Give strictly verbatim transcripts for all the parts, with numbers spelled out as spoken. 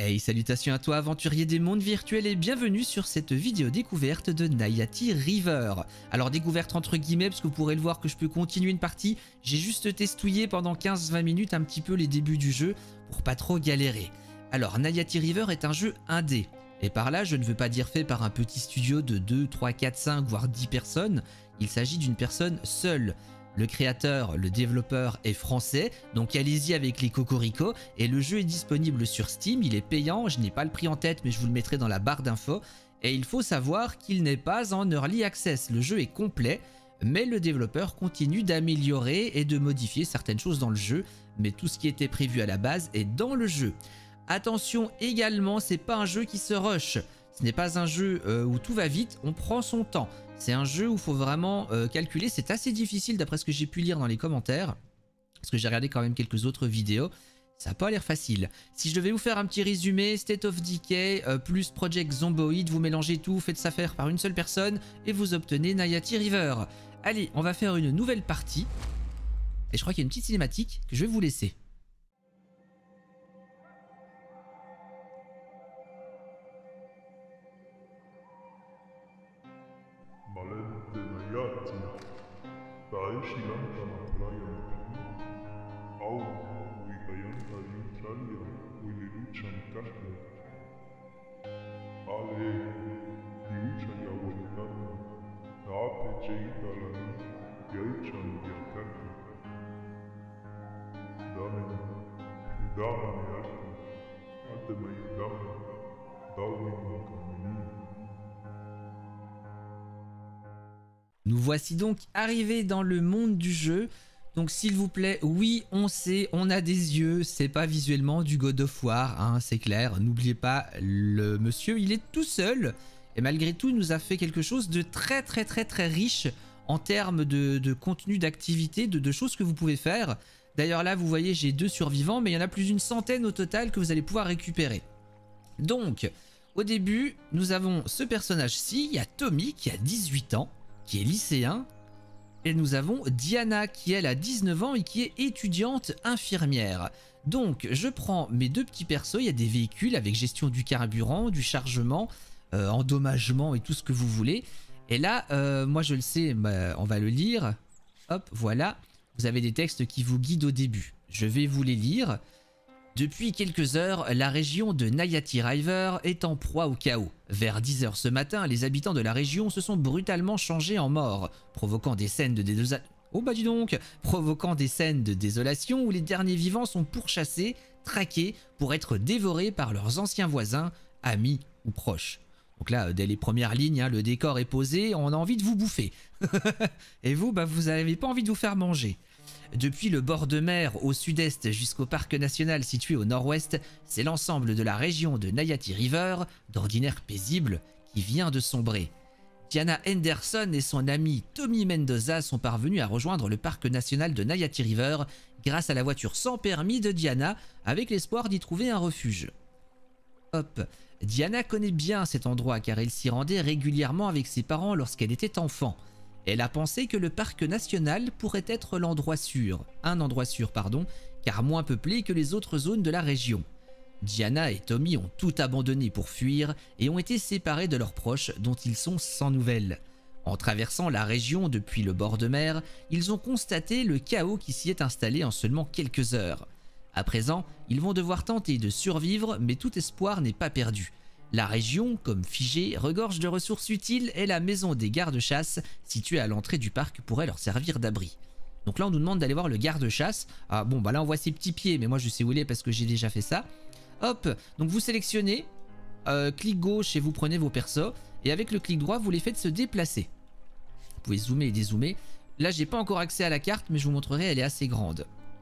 Hey, salutations à toi aventurier des mondes virtuels et bienvenue sur cette vidéo découverte de Nayati River. Alors découverte entre guillemets parce que vous pourrez le voir que je peux continuer une partie. J'ai juste testouillé pendant quinze vingt minutes un petit peu les débuts du jeu pour pas trop galérer. Alors Nayati River est un jeu indé. Et par là je ne veux pas dire fait par un petit studio de deux, trois, quatre, cinq voire dix personnes. Il s'agit d'une personne seule. Le créateur, le développeur est français, donc allez-y avec les cocoricots. Et le jeu est disponible sur Steam, il est payant, je n'ai pas le prix en tête mais je vous le mettrai dans la barre d'infos. Et il faut savoir qu'il n'est pas en Early Access, le jeu est complet, mais le développeur continue d'améliorer et de modifier certaines choses dans le jeu. Mais tout ce qui était prévu à la base est dans le jeu. Attention également, c'est pas un jeu qui se rush. Ce n'est pas un jeu euh, où tout va vite, on prend son temps. C'est un jeu où il faut vraiment euh, calculer. C'est assez difficile d'après ce que j'ai pu lire dans les commentaires. Parce que j'ai regardé quand même quelques autres vidéos. Ça n'a pas l'air facile. Si je devais vous faire un petit résumé, State of Decay euh, plus Project Zomboid, vous mélangez tout, faites ça faire par une seule personne et vous obtenez Nayati River. Allez, on va faire une nouvelle partie. Et je crois qu'il y a une petite cinématique que je vais vous laisser. Valente Nayati, تعيشي لمبة نطرية أو ويبينها يوتراليا ويلوتشا مكحلة عليه يوتشا يا ولدنا تعبي جيدا لنا يوتشا مبيتكنا دامنا دامنا ياركم قد ما يدامنا داوي مكمنين. Nous voici donc arrivés dans le monde du jeu. Donc s'il vous plaît, oui, on sait, on a des yeux, c'est pas visuellement du God of War, hein, c'est clair. N'oubliez pas, le monsieur, il est tout seul. Et malgré tout, il nous a fait quelque chose de très très très très riche en termes de, de contenu, d'activité, de, de choses que vous pouvez faire. D'ailleurs là, vous voyez, j'ai deux survivants, mais il y en a plus d'une centaine au total que vous allez pouvoir récupérer. Donc, au début, nous avons ce personnage-ci, il y a Tommy qui a dix-huit ans. Qui est lycéen, et nous avons Diana qui elle a dix-neuf ans et qui est étudiante infirmière. Donc je prends mes deux petits persos, il y a des véhicules avec gestion du carburant, du chargement, euh, endommagement et tout ce que vous voulez. Et là, euh, moi je le sais, bah, on va le lire. Hop, voilà, vous avez des textes qui vous guident au début. Je vais vous les lire. Depuis quelques heures, la région de Nayati River est en proie au chaos. Vers dix heures ce matin, les habitants de la région se sont brutalement changés en morts, provoquant des scènes de désolation. Oh bah dis donc, provoquant des scènes de désolation où les derniers vivants sont pourchassés, traqués pour être dévorés par leurs anciens voisins, amis ou proches. Donc là, dès les premières lignes, hein, le décor est posé, on a envie de vous bouffer. Et vous, bah vous n'avez pas envie de vous faire manger. Depuis le bord de mer au sud-est jusqu'au parc national situé au nord-ouest, c'est l'ensemble de la région de Nayati River, d'ordinaire paisible, qui vient de sombrer. Diana Henderson et son ami Tommy Mendoza sont parvenus à rejoindre le parc national de Nayati River grâce à la voiture sans permis de Diana, avec l'espoir d'y trouver un refuge. Hop, Diana connaît bien cet endroit car elle s'y rendait régulièrement avec ses parents lorsqu'elle était enfant. Elle a pensé que le parc national pourrait être l'endroit sûr, un endroit sûr pardon, car moins peuplé que les autres zones de la région. Diana et Tommy ont tout abandonné pour fuir et ont été séparés de leurs proches dont ils sont sans nouvelles. En traversant la région depuis le bord de mer, ils ont constaté le chaos qui s'y est installé en seulement quelques heures. À présent, ils vont devoir tenter de survivre, mais tout espoir n'est pas perdu. La région, comme figée, regorge de ressources utiles et la maison des gardes-chasse, située à l'entrée du parc, pourrait leur servir d'abri. Donc là, on nous demande d'aller voir le garde-chasse. Ah bon, bah là, on voit ses petits pieds, mais moi, je sais où il est parce que j'ai déjà fait ça. Hop, donc vous sélectionnez, euh, clic gauche et vous prenez vos persos. Et avec le clic droit, vous les faites se déplacer. Vous pouvez zoomer et dézoomer. Là, j'ai pas encore accès à la carte, mais je vous montrerai, elle est assez grande.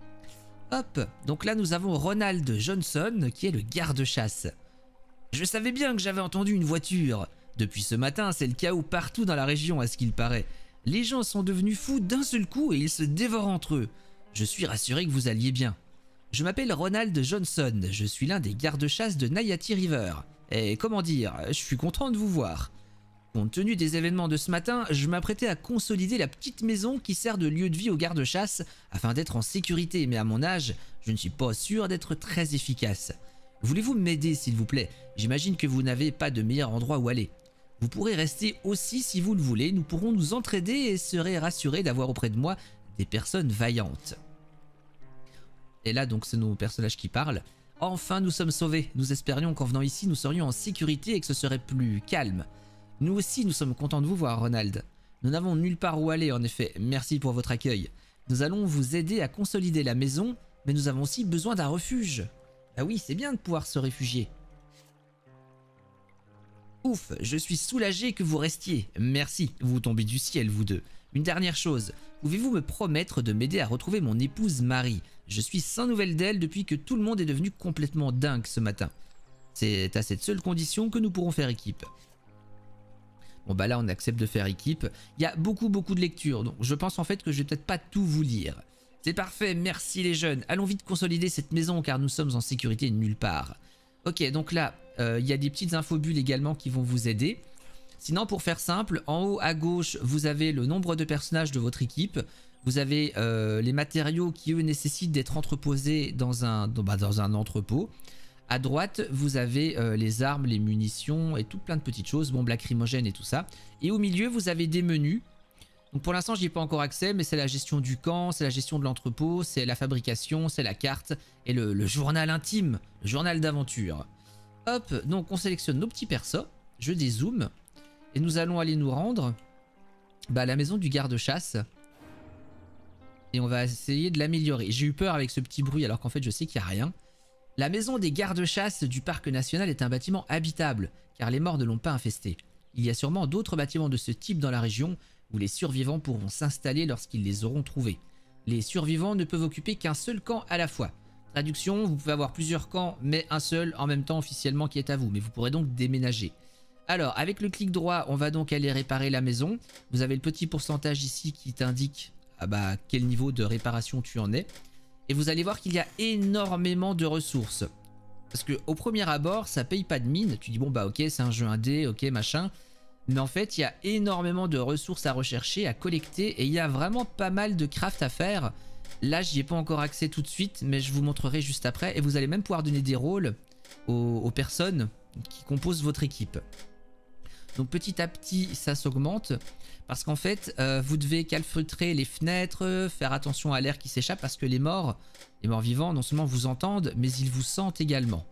Hop, donc là, nous avons Ronald Johnson, qui est le garde-chasse. Je savais bien que j'avais entendu une voiture. Depuis ce matin, c'est le chaos partout dans la région à ce qu'il paraît. Les gens sont devenus fous d'un seul coup et ils se dévorent entre eux. Je suis rassuré que vous alliez bien. Je m'appelle Ronald Johnson, je suis l'un des gardes-chasse de Nayati River. Et comment dire, je suis content de vous voir. Compte tenu des événements de ce matin, je m'apprêtais à consolider la petite maison qui sert de lieu de vie aux gardes-chasse afin d'être en sécurité, mais à mon âge, je ne suis pas sûr d'être très efficace. Voulez-vous m'aider s'il vous plaît? J'imagine que vous n'avez pas de meilleur endroit où aller. Vous pourrez rester aussi si vous le voulez, nous pourrons nous entraider et serez rassurés d'avoir auprès de moi des personnes vaillantes. Et là donc c'est nos personnages qui parlent. Enfin nous sommes sauvés, nous espérions qu'en venant ici nous serions en sécurité et que ce serait plus calme. Nous aussi nous sommes contents de vous voir Ronald. Nous n'avons nulle part où aller en effet, merci pour votre accueil. Nous allons vous aider à consolider la maison, mais nous avons aussi besoin d'un refuge. Ah oui c'est bien de pouvoir se réfugier. Ouf, je suis soulagé que vous restiez. Merci, vous tombez du ciel, vous deux. Une dernière chose, pouvez-vous me promettre de m'aider à retrouver mon épouse Marie? Je suis sans nouvelles d'elle depuis que tout le monde est devenu complètement dingue ce matin. C'est à cette seule condition que nous pourrons faire équipe. Bon bah là on accepte de faire équipe. Il y a beaucoup beaucoup de lectures, donc je pense en fait que je vais peut-être pas tout vous lire. C'est parfait, merci les jeunes. Allons vite consolider cette maison car nous sommes en sécurité nulle part. Ok, donc là, il euh, y a des petites infobules également qui vont vous aider. Sinon, pour faire simple, en haut à gauche, vous avez le nombre de personnages de votre équipe. Vous avez euh, les matériaux qui, eux, nécessitent d'être entreposés dans un, dans, bah, dans un entrepôt. À droite, vous avez euh, les armes, les munitions et tout plein de petites choses, bombes lacrymogènes et tout ça. Et au milieu, vous avez des menus. Donc pour l'instant, j'y ai pas encore accès, mais c'est la gestion du camp, c'est la gestion de l'entrepôt, c'est la fabrication, c'est la carte et le, le journal intime, le journal d'aventure. Hop, donc on sélectionne nos petits persos, je dézoome, et nous allons aller nous rendre bah, à la maison du garde-chasse. Et on va essayer de l'améliorer. J'ai eu peur avec ce petit bruit alors qu'en fait je sais qu'il n'y a rien. La maison des gardes-chasse du parc national est un bâtiment habitable, car les morts ne l'ont pas infesté. Il y a sûrement d'autres bâtiments de ce type dans la région, où les survivants pourront s'installer lorsqu'ils les auront trouvés. Les survivants ne peuvent occuper qu'un seul camp à la fois. Traduction, vous pouvez avoir plusieurs camps, mais un seul en même temps officiellement qui est à vous, mais vous pourrez donc déménager. Alors, avec le clic droit, on va donc aller réparer la maison. Vous avez le petit pourcentage ici qui t'indique ah bah, quel niveau de réparation tu en es. Et vous allez voir qu'il y a énormément de ressources. Parce qu'au premier abord, ça paye pas de mine. Tu dis bon bah ok, c'est un jeu indé, ok machin. Mais en fait, il y a énormément de ressources à rechercher, à collecter, et il y a vraiment pas mal de craft à faire. Là, j'y ai pas encore accès tout de suite, mais je vous montrerai juste après. Et vous allez même pouvoir donner des rôles aux, aux personnes qui composent votre équipe. Donc petit à petit, ça s'augmente, parce qu'en fait, euh, vous devez calfeutrer les fenêtres, faire attention à l'air qui s'échappe, parce que les morts, les morts vivants, non seulement vous entendent, mais ils vous sentent également.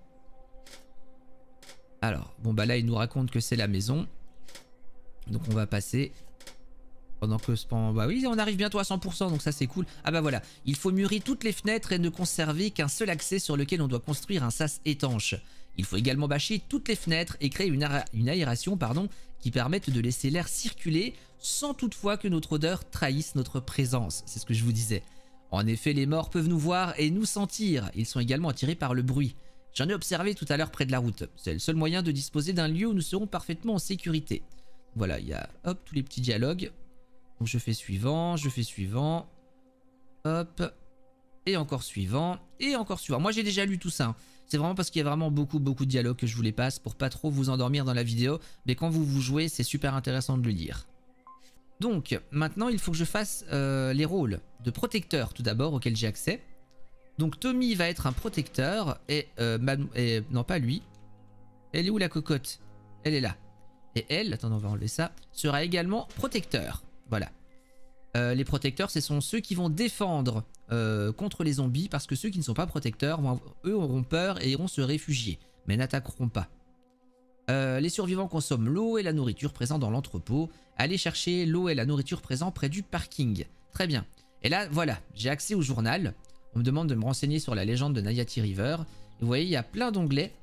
Alors, bon bah là, il nous raconte que c'est la maison. Donc on va passer pendant que bah oui on arrive bientôt à cent pour cent donc ça c'est cool. Ah bah voilà, il faut mûrir toutes les fenêtres et ne conserver qu'un seul accès sur lequel on doit construire un sas étanche. Il faut également bâcher toutes les fenêtres et créer une, une aération pardon, qui permette de laisser l'air circuler sans toutefois que notre odeur trahisse notre présence. C'est ce que je vous disais. En effet, les morts peuvent nous voir et nous sentir. Ils sont également attirés par le bruit. J'en ai observé tout à l'heure près de la route. C'est le seul moyen de disposer d'un lieu où nous serons parfaitement en sécurité. Voilà, il y a hop tous les petits dialogues. Donc je fais suivant, je fais suivant. Hop. Et encore suivant. Et encore suivant. Moi j'ai déjà lu tout ça. Hein. C'est vraiment parce qu'il y a vraiment beaucoup beaucoup de dialogues que je vous les passe pour pas trop vous endormir dans la vidéo. Mais quand vous vous jouez, c'est super intéressant de le lire. Donc maintenant il faut que je fasse euh, les rôles de protecteur tout d'abord auxquels j'ai accès. Donc Tommy va être un protecteur. Et, euh, et non pas lui. Elle est où la cocotte? Elle est là. Et elle, attendez on va enlever ça, sera également protecteur. Voilà. Euh, les protecteurs, ce sont ceux qui vont défendre euh, contre les zombies, parce que ceux qui ne sont pas protecteurs, vont, eux auront peur et iront se réfugier, mais n'attaqueront pas. Euh, les survivants consomment l'eau et la nourriture présents dans l'entrepôt. Allez chercher l'eau et la nourriture présents près du parking. Très bien. Et là, voilà, j'ai accès au journal. On me demande de me renseigner sur la légende de Nayati River. Et vous voyez, il y a plein d'onglets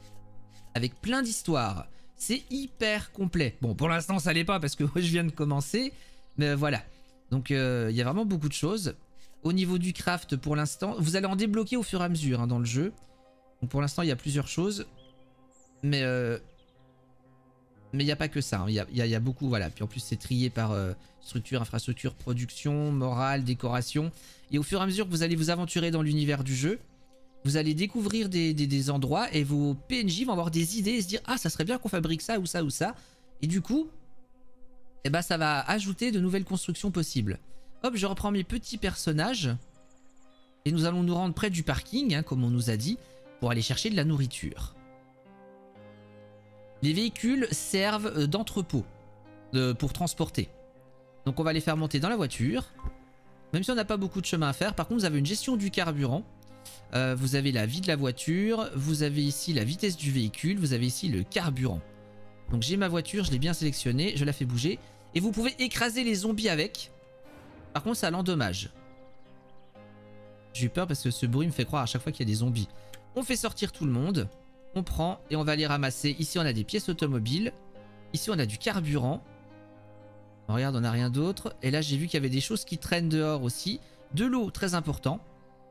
avec plein d'histoires. C'est hyper complet. Bon, pour l'instant, ça l'est pas parce que je viens de commencer. Mais voilà. Donc, euh, il y a vraiment beaucoup de choses. Au niveau du craft, pour l'instant, vous allez en débloquer au fur et à mesure hein, dans le jeu. Donc, pour l'instant, il y a plusieurs choses. Mais euh, mais il n'y a pas que ça. Hein. Il y a, il y a, il y a beaucoup, voilà. Puis en plus, c'est trié par euh, structure, infrastructure, production, morale, décoration. Et au fur et à mesure que vous allez vous aventurer dans l'univers du jeu, vous allez découvrir des, des, des endroits et vos P N J vont avoir des idées et se dire « Ah, ça serait bien qu'on fabrique ça ou ça ou ça. » Et du coup, eh ben, ça va ajouter de nouvelles constructions possibles. Hop, je reprends mes petits personnages. Et nous allons nous rendre près du parking, hein, comme on nous a dit. pour aller chercher de la nourriture. Les véhicules servent d'entrepôt euh, pour transporter. Donc on va les faire monter dans la voiture. Même si on n'a pas beaucoup de chemin à faire. Par contre vous avez une gestion du carburant. Euh, vous avez la vie de la voiture. Vous avez ici la vitesse du véhicule. Vous avez ici le carburant. Donc j'ai ma voiture, je l'ai bien sélectionnée. Je la fais bouger. Et vous pouvez écraser les zombies avec. Par contre ça l'endommage. J'ai eu peur parce que ce bruit me fait croire à chaque fois qu'il y a des zombies. On fait sortir tout le monde. On prend et on va les ramasser. Ici on a des pièces automobiles. Ici on a du carburant. On regarde, on n'a rien d'autre. Et là j'ai vu qu'il y avait des choses qui traînent dehors aussi. De l'eau, très important.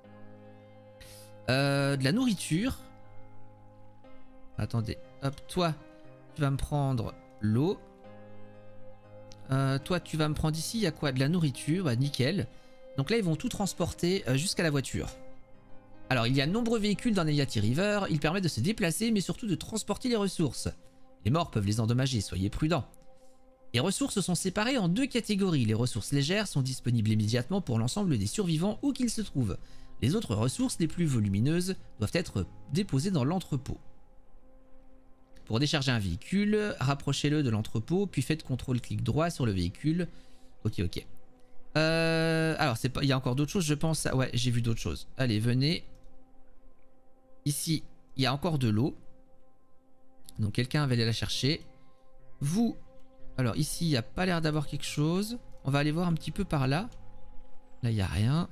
Euh, de la nourriture. Attendez. Hop, toi, tu vas me prendre l'eau. Euh, toi, tu vas me prendre ici. Il y a quoi? De la nourriture. Bah, nickel. Donc là, ils vont tout transporter euh, jusqu'à la voiture. Alors, il y a de nombreux véhicules dans Neyati River. Ils permettent de se déplacer, mais surtout de transporter les ressources. Les morts peuvent les endommager, soyez prudents. Les ressources sont séparées en deux catégories. Les ressources légères sont disponibles immédiatement pour l'ensemble des survivants où qu'ils se trouvent. Les autres ressources les plus volumineuses doivent être déposées dans l'entrepôt. Pour décharger un véhicule, rapprochez-le de l'entrepôt, puis faites contrôle clic droit sur le véhicule. Ok, ok. Euh, alors, c'est pas, il y a encore d'autres choses, je pense. Ouais, j'ai vu d'autres choses. Allez, venez. Ici, il y a encore de l'eau. Donc, quelqu'un va aller la chercher. Vous... Alors, ici, il n'y a pas l'air d'avoir quelque chose. On va aller voir un petit peu par là. Là, il n'y a rien.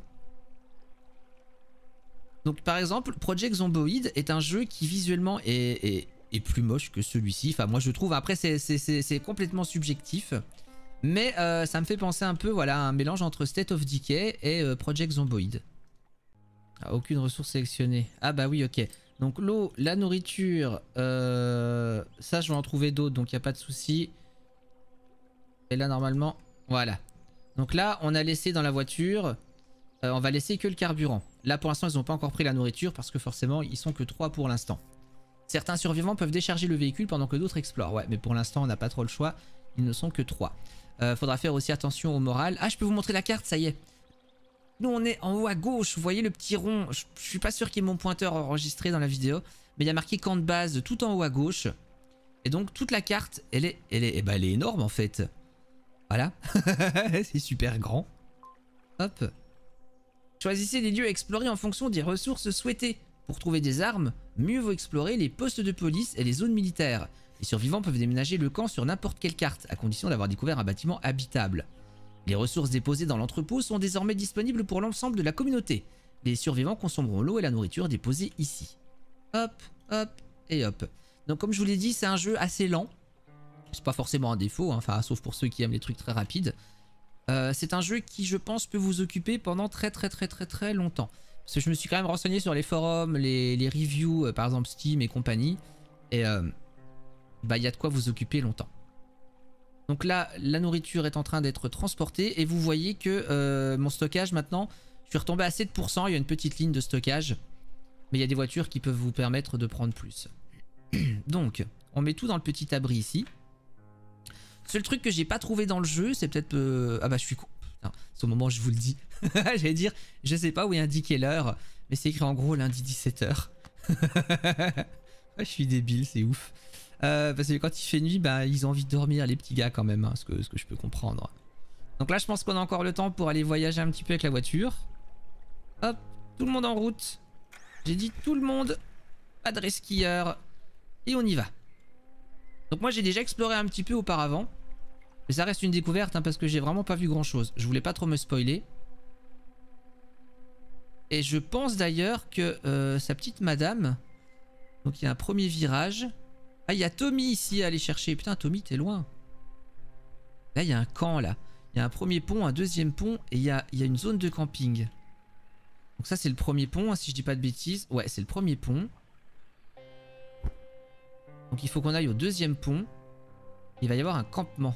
Donc, par exemple, Project Zomboid est un jeu qui, visuellement, est, est, est plus moche que celui-ci. Enfin, moi, je trouve. Après, c'est complètement subjectif. Mais euh, ça me fait penser un peu, voilà, à un mélange entre State of Decay et euh, Project Zomboid. Ah, aucune ressource sélectionnée. Ah bah oui, ok. Donc l'eau, la nourriture, euh, ça je vais en trouver d'autres, donc il n'y a pas de souci. Et là normalement, voilà. Donc là, on a laissé dans la voiture, euh, on va laisser que le carburant. Là pour l'instant, ils n'ont pas encore pris la nourriture parce que forcément, ils sont que trois pour l'instant. Certains survivants peuvent décharger le véhicule pendant que d'autres explorent. Ouais, mais pour l'instant, on n'a pas trop le choix. Ils ne sont que trois. Euh, faudra faire aussi attention au moral. Ah, je peux vous montrer la carte, ça y est. Nous, on est en haut à gauche. Vous voyez le petit rond. Je, je suis pas sûr qu'il y ait mon pointeur enregistré dans la vidéo. Mais il y a marqué camp de base tout en haut à gauche. Et donc, toute la carte, elle est, elle est, eh ben, elle est énorme en fait. Voilà. C'est super grand. Hop. Choisissez les lieux à explorer en fonction des ressources souhaitées. Pour trouver des armes, mieux vaut explorer les postes de police et les zones militaires. Les survivants peuvent déménager le camp sur n'importe quelle carte, à condition d'avoir découvert un bâtiment habitable. Les ressources déposées dans l'entrepôt sont désormais disponibles pour l'ensemble de la communauté. Les survivants consommeront l'eau et la nourriture déposées ici. Hop, hop et hop. Donc comme je vous l'ai dit, c'est un jeu assez lent. C'est pas forcément un défaut, hein, enfin sauf pour ceux qui aiment les trucs très rapides. Euh, c'est un jeu qui, je pense, peut vous occuper pendant très très très très très longtemps. Parce que je me suis quand même renseigné sur les forums, les, les reviews, euh, par exemple Steam et compagnie. Et... Euh, bah il y a de quoi vous occuper longtemps. Donc là, la nourriture est en train d'être transportée et vous voyez que euh, mon stockage maintenant, je suis retombé à sept pour cent, il y a une petite ligne de stockage. Mais il y a des voitures qui peuvent vous permettre de prendre plus. Donc, on met tout dans le petit abri ici. Seul truc que j'ai pas trouvé dans le jeu, c'est peut-être... Euh... Ah bah je suis con. C'est au moment où je vous le dis. J'allais dire, je sais pas où est indiqué l'heure, mais c'est écrit en gros lundi dix-sept heures. Je suis débile, c'est ouf. Euh, parce que quand il fait nuit, bah, ils ont envie de dormir les petits gars quand même, hein, ce, que, ce que je peux comprendre. Donc là je pense qu'on a encore le temps pour aller voyager un petit peu avec la voiture. Hop, tout le monde en route. J'ai dit tout le monde, pas de skieur. Et on y va. Donc moi j'ai déjà exploré un petit peu auparavant. Mais ça reste une découverte hein, parce que j'ai vraiment pas vu grand chose. Je voulais pas trop me spoiler. Et je pense d'ailleurs que euh, sa petite madame... Donc il y a un premier virage... Ah, il y a Tommy ici à aller chercher. Putain, Tommy, t'es loin. Là, il y a un camp, là. Il y a un premier pont, un deuxième pont, et il y a, il y a une zone de camping. Donc ça, c'est le premier pont, hein, si je dis pas de bêtises. Ouais, c'est le premier pont. Donc il faut qu'on aille au deuxième pont. Il va y avoir un campement.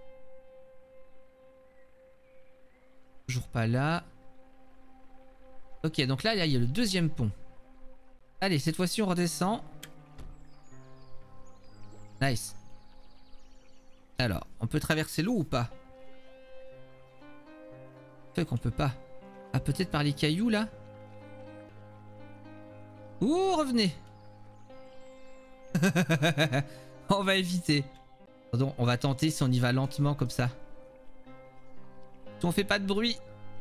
Toujours pas là. Ok, donc là, il y a le deuxième pont. Allez, cette fois-ci, on redescend. Nice. Alors, on peut traverser l'eau ou pas? Fait qu'on peut pas. Ah, peut-être par les cailloux là? Ouh, revenez. On va éviter. Pardon, on va tenter si on y va lentement comme ça. Si on fait pas de bruit.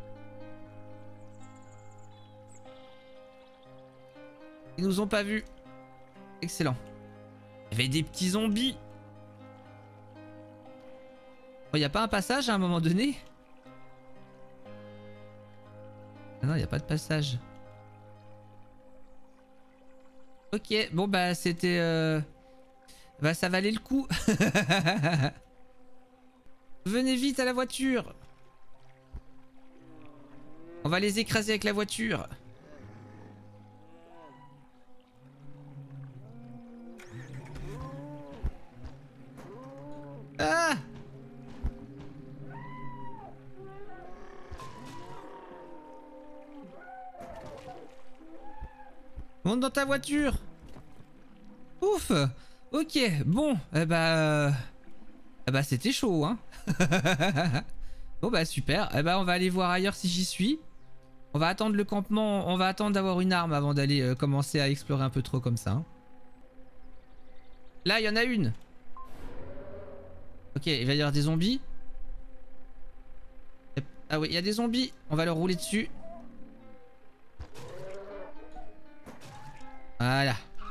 Ils nous ont pas vus. Excellent. Il y avait des petits zombies. Il oh, n'y a pas un passage à un moment donné? Ah non, il n'y a pas de passage. Ok, bon bah c'était... Euh... Bah ça valait le coup. Venez vite à la voiture. On va les écraser avec la voiture. Ah! Monte dans ta voiture. Ouf. Ok, bon, eh bah... Euh... Eh bah c'était chaud, hein. Bon bah super, eh bah on va aller voir ailleurs si j'y suis. On va attendre le campement, on va attendre d'avoir une arme avant d'aller euh, commencer à explorer un peu trop comme ça. Hein. Là, il y en a une. Ok, il va y avoir des zombies. Ah oui, il y a des zombies. On va leur rouler dessus. Voilà.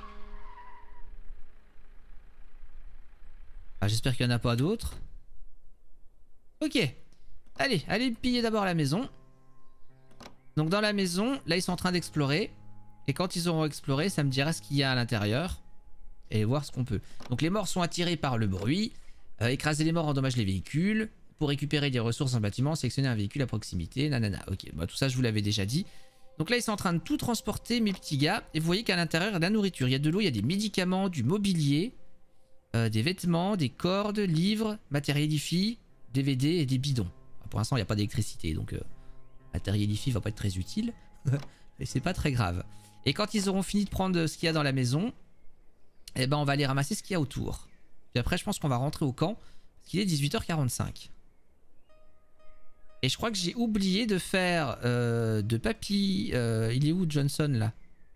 Ah, j'espère qu'il n'y en a pas d'autres. Ok. Allez, allez piller d'abord la maison. Donc dans la maison, là ils sont en train d'explorer. Et quand ils auront exploré, ça me dira ce qu'il y a à l'intérieur. Et voir ce qu'on peut. Donc les morts sont attirés par le bruit. Euh, écraser les morts endommage les véhicules. Pour récupérer des ressources en bâtiment, sélectionner un véhicule à proximité. Nanana. Ok, bah, tout ça je vous l'avais déjà dit. Donc là ils sont en train de tout transporter mes petits gars. Et vous voyez qu'à l'intérieur il y a de la nourriture. Il y a de l'eau, il y a des médicaments, du mobilier. Euh, des vêtements, des cordes, livres, matériel hi-fi, D V D et des bidons. Enfin, pour l'instant il n'y a pas d'électricité donc euh, matériel hi-fi va pas être très utile. Mais c'est pas très grave. Et quand ils auront fini de prendre ce qu'il y a dans la maison, eh ben on va aller ramasser ce qu'il y a autour. Puis après je pense qu'on va rentrer au camp. Parce qu'il est dix-huit heures quarante-cinq. Et je crois que j'ai oublié de faire euh, de papy... Euh, il est où Johnson là?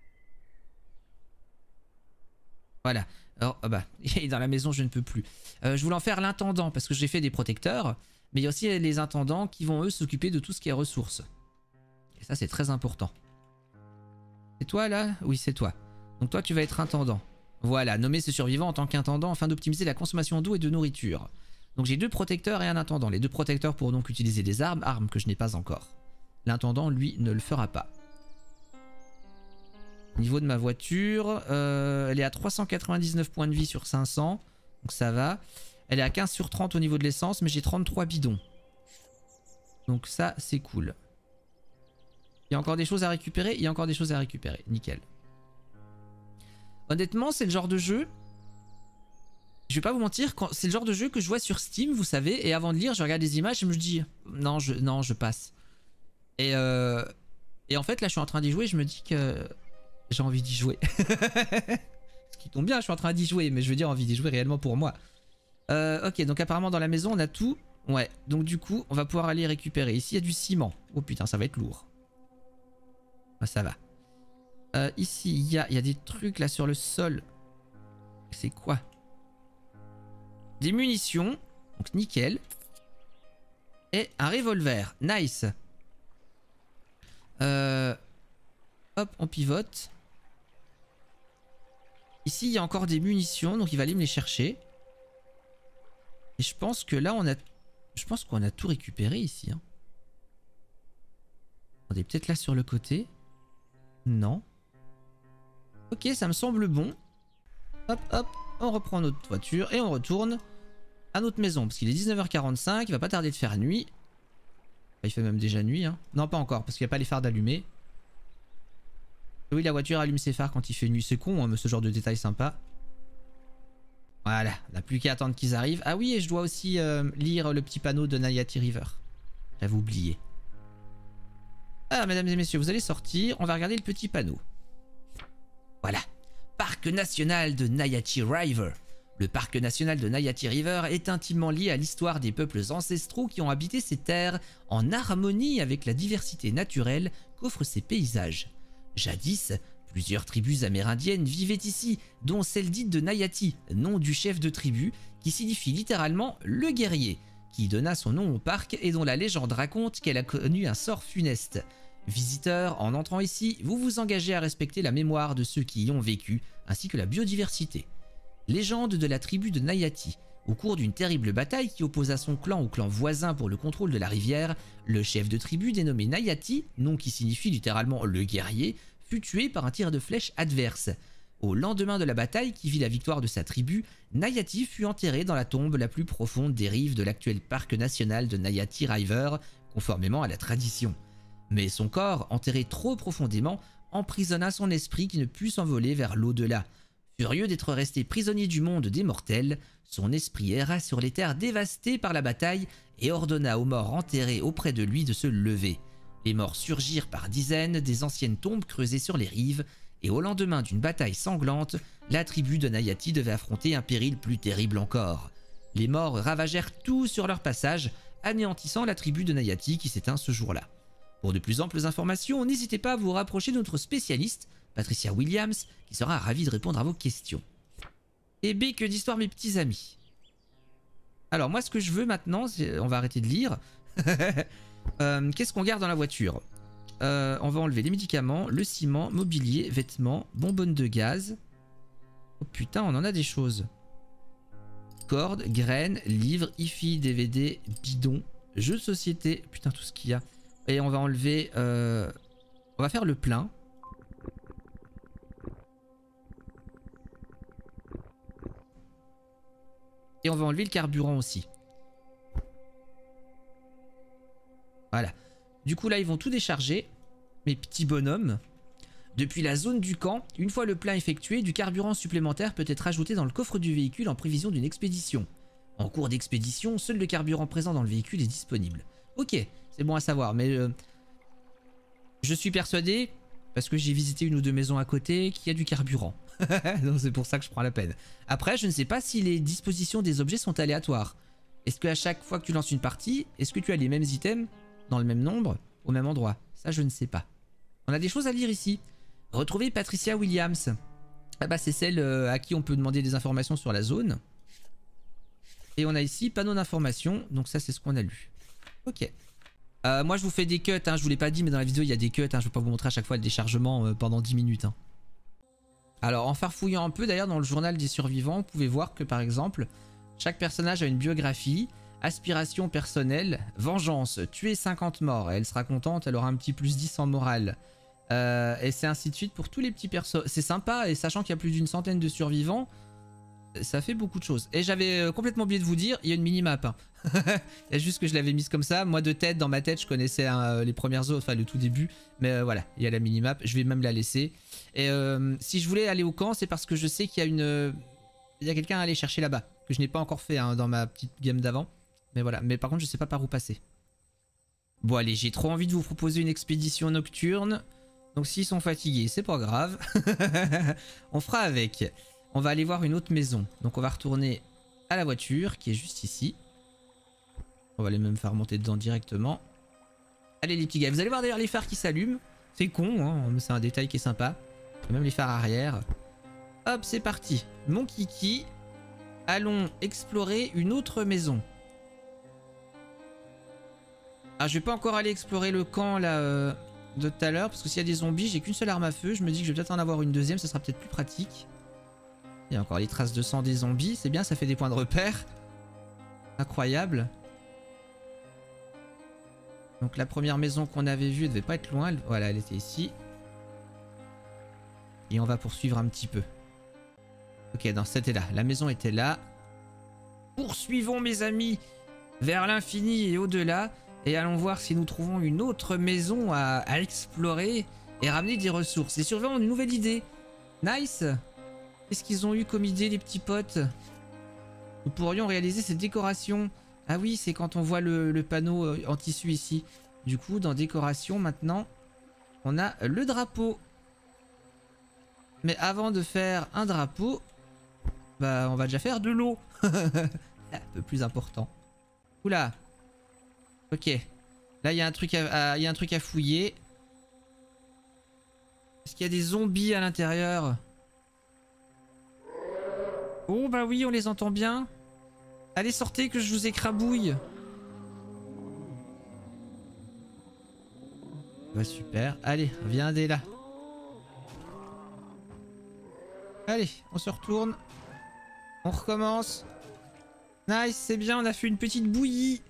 Voilà. Alors, ah bah, il est dans la maison, je ne peux plus. Euh, je voulais en faire l'intendant parce que j'ai fait des protecteurs. Mais il y a aussi les intendants qui vont eux s'occuper de tout ce qui est ressources. Et ça c'est très important. C'est toi là? Oui c'est toi. Donc toi tu vas être intendant. Voilà, nommer ce survivant en tant qu'intendant afin d'optimiser la consommation d'eau et de nourriture. Donc j'ai deux protecteurs et un intendant. Les deux protecteurs pourront donc utiliser des armes, armes que je n'ai pas encore. L'intendant lui ne le fera pas. Niveau de ma voiture, euh, elle est à trois cent quatre-vingt-dix-neuf points de vie sur cinq cents. Donc ça va. Elle est à quinze sur trente au niveau de l'essence, mais j'ai trente-trois bidons. Donc ça, c'est cool. Il y a encore des choses à récupérer. Il y a encore des choses à récupérer. Nickel. Honnêtement, c'est le genre de jeu... Je vais pas vous mentir, c'est le genre de jeu que je vois sur Steam, vous savez. Et avant de lire, je regarde les images et je me dis... Non, je, non, je passe. Et, euh, et en fait, là, je suis en train d'y jouer. Je me dis que... J'ai envie d'y jouer. Ce qui tombe bien, je suis en train d'y jouer. Mais je veux dire, envie d'y jouer réellement pour moi. Euh, ok, donc apparemment dans la maison, on a tout. Ouais, donc du coup, on va pouvoir aller récupérer. Ici, il y a du ciment. Oh putain, ça va être lourd. Ah, ça va. Euh, ici, il y a, y a des trucs là sur le sol. C'est quoi? Des munitions. Donc nickel. Et un revolver. Nice. Euh, hop, on pivote. Ici, il y a encore des munitions. Donc il va aller me les chercher. Et je pense que là, on a... Je pense qu'on a tout récupéré ici. Hein. On est peut-être là sur le côté. Non. Ok, ça me semble bon. Hop, hop. On reprend notre voiture et on retourne à notre maison. Parce qu'il est dix-neuf heures quarante-cinq. Il va pas tarder de faire nuit. Il fait même déjà nuit. Hein. Non, pas encore. Parce qu'il n'y a pas les phares d'allumer. Oui, la voiture allume ses phares quand il fait nuit. C'est con, hein, mais ce genre de détail sympa. Voilà, on n'a plus qu'à attendre qu'ils arrivent. Ah oui, et je dois aussi euh, lire le petit panneau de Nayati River. J'avais oublié. Ah, mesdames et messieurs, vous allez sortir. On va regarder le petit panneau. Voilà. Parc national de Nayati River. Le parc national de Nayati River est intimement lié à l'histoire des peuples ancestraux qui ont habité ces terres en harmonie avec la diversité naturelle qu'offrent ces paysages. Jadis, Plusieurs tribus amérindiennes vivaient ici, dont celle dite de Nayati, nom du chef de tribu, qui signifie littéralement « le guerrier », qui donna son nom au parc et dont la légende raconte qu'elle a connu un sort funeste. Visiteurs, en entrant ici, vous vous engagez à respecter la mémoire de ceux qui y ont vécu, ainsi que la biodiversité. Légende de la tribu de Nayati. Au cours d'une terrible bataille qui opposa son clan au clan voisin pour le contrôle de la rivière, le chef de tribu dénommé Nayati, nom qui signifie littéralement « le guerrier », fut tué par un tir de flèche adverse. Au lendemain de la bataille qui vit la victoire de sa tribu, Nayati fut enterré dans la tombe la plus profonde des rives de l'actuel parc national de Nayati River, conformément à la tradition. Mais son corps, enterré trop profondément, emprisonna son esprit qui ne put s'envoler vers l'au-delà. Furieux d'être resté prisonnier du monde des mortels, son esprit erra sur les terres dévastées par la bataille et ordonna aux morts enterrés auprès de lui de se lever. Les morts surgirent par dizaines des anciennes tombes creusées sur les rives, et au lendemain d'une bataille sanglante, la tribu de Nayati devait affronter un péril plus terrible encore. Les morts ravagèrent tout sur leur passage, anéantissant la tribu de Nayati qui s'éteint ce jour-là. Pour de plus amples informations, n'hésitez pas à vous rapprocher de notre spécialiste, Patricia Williams, qui sera ravie de répondre à vos questions. Et B, que d'histoire mes petits amis. Alors moi ce que je veux maintenant, on va arrêter de lire. euh, Qu'est-ce qu'on garde dans la voiture? euh, On va enlever les médicaments, le ciment, mobilier, vêtements, bonbonnes de gaz. Oh putain, on en a des choses. Cordes, graines, livres, I F I, D V D, bidons, jeux de société. Putain, tout ce qu'il y a. Et on va enlever... Euh, on va faire le plein. Et on va enlever le carburant aussi. Voilà. Du coup là ils vont tout décharger. Mes petits bonhommes. Depuis la zone du camp, une fois le plein effectué, du carburant supplémentaire peut être ajouté dans le coffre du véhicule en prévision d'une expédition. En cours d'expédition, seul le carburant présent dans le véhicule est disponible. Ok, c'est bon à savoir, mais euh, je suis persuadé, parce que j'ai visité une ou deux maisons à côté, qu'il y a du carburant. Donc c'est pour ça que je prends la peine. Après, je ne sais pas si les dispositions des objets sont aléatoires. Est-ce qu'à chaque fois que tu lances une partie, est-ce que tu as les mêmes items dans le même nombre, au même endroit? Ça, je ne sais pas. On a des choses à lire ici. Retrouver Patricia Williams. Ah bah c'est celle à qui on peut demander des informations sur la zone. Et on a ici panneau d'information. Donc ça, c'est ce qu'on a lu. Ok. Euh, moi, je vous fais des cuts. Hein, je vous l'ai pas dit, mais dans la vidéo, il y a des cuts. Hein, je ne vais pas vous montrer à chaque fois le déchargement euh, pendant dix minutes. Hein. Alors, en farfouillant un peu, d'ailleurs, dans le journal des survivants, vous pouvez voir que, par exemple, chaque personnage a une biographie, aspiration personnelle, vengeance, tuer cinquante morts. Elle sera contente, elle aura un petit plus dix en morale. Euh, et c'est ainsi de suite pour tous les petits persos. C'est sympa, et sachant qu'il y a plus d'une centaine de survivants, ça fait beaucoup de choses. Et j'avais complètement oublié de vous dire, il y a une minimap. Hein. Il y a juste que je l'avais mise comme ça. Moi, de tête, dans ma tête, je connaissais hein, les premières zones, enfin le tout début. Mais euh, voilà, il y a la minimap. Je vais même la laisser. Et euh, si je voulais aller au camp, c'est parce que je sais qu'il y a une... Il y a quelqu'un à aller chercher là-bas. Que je n'ai pas encore fait hein, dans ma petite game d'avant. Mais voilà. Mais par contre, je sais pas par où passer. Bon, allez, j'ai trop envie de vous proposer une expédition nocturne. Donc s'ils sont fatigués, c'est pas grave. On fera avec. On va aller voir une autre maison. Donc on va retourner à la voiture qui est juste ici. On va aller même faire monter dedans directement. Allez les petits gars, vous allez voir d'ailleurs les phares qui s'allument. C'est con, hein, mais c'est un détail qui est sympa. Même les phares arrière. Hop, c'est parti. Mon kiki. Allons explorer une autre maison. Ah, je vais pas encore aller explorer le camp là euh, de tout à l'heure. Parce que s'il y a des zombies, j'ai qu'une seule arme à feu. Je me dis que je vais peut-être en avoir une deuxième, ça sera peut-être plus pratique. Il y a encore les traces de sang des zombies. C'est bien, ça fait des points de repère. Incroyable. Donc la première maison qu'on avait vue, elle devait pas être loin. Voilà, elle était ici. Et on va poursuivre un petit peu. Ok, non, c'était là. La maison était là. Poursuivons mes amis vers l'infini et au-delà. Et allons voir si nous trouvons une autre maison à, à explorer et ramener des ressources. Les surveillants ont une nouvelle idée. Nice. Qu'est-ce qu'ils ont eu comme idée les petits potes? Nous pourrions réaliser cette décoration. Ah oui, c'est quand on voit le, le panneau en tissu ici. Du coup, dans décoration, maintenant, on a le drapeau. Mais avant de faire un drapeau, bah, on va déjà faire de l'eau. Un peu plus important. Oula. Ok. Là, il y a un truc à, à, il y a un truc à fouiller. Est-ce qu'il y a des zombies à l'intérieur? Oh bah oui, on les entend bien. Allez, sortez que je vous écrabouille. Bah super. Allez, viens dès là. Allez, on se retourne. On recommence. Nice, c'est bien, on a fait une petite bouillie.